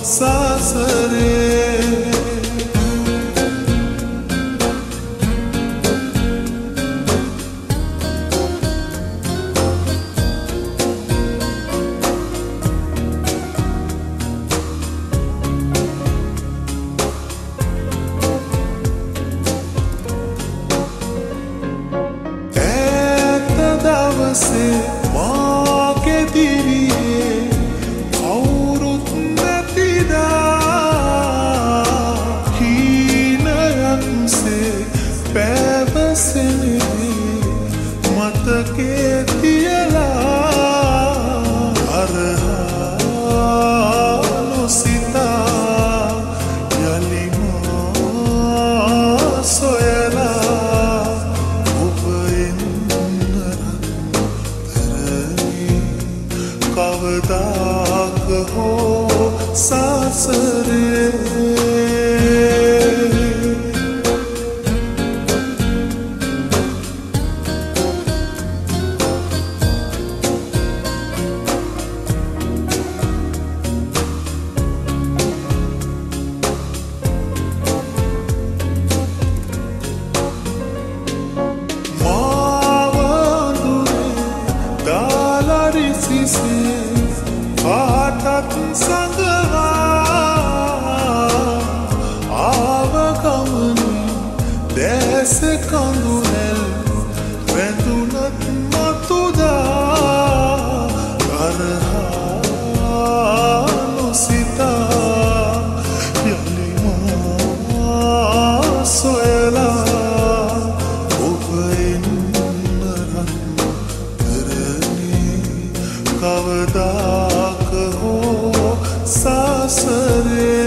සසරේ මාගේ දිවියේ කවුරුත් නැතිදා හීනයන්සේ පැවසෙනේ මතකේ තියලා අරහා නොසිතා යලි මා සොයලා කවදාක හෝ සසරේ පාටත් සඳහා ආව ගමනේ දැස කඳුනැල් වැඳුනත් මතුදා අරහා නොසිතා යලි මා සොයලා ඔබ එන්නරන් කරනේ කවදාක හෝ සසරේ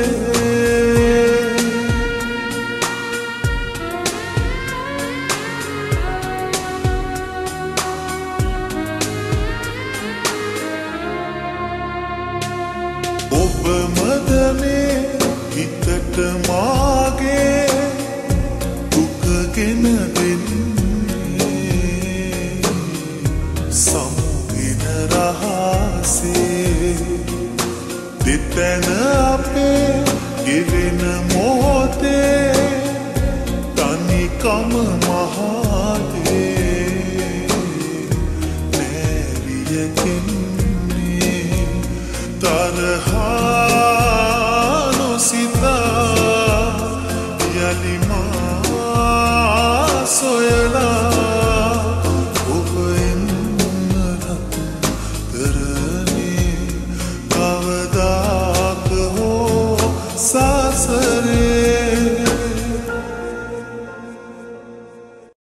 ඔබමද මේ හිතට මාගේ දුකගෙන දෙන්නේ සමුගෙන රහසේ දෙතැන අපේ ගෙවෙන මොහොතේ තනිකම මහදේ නැවියකෙන්නේ තරහා නොසිතා යලි මා සොයලා ඔබ එන්නරත් කරනේ කවදාක හෝ සසරේ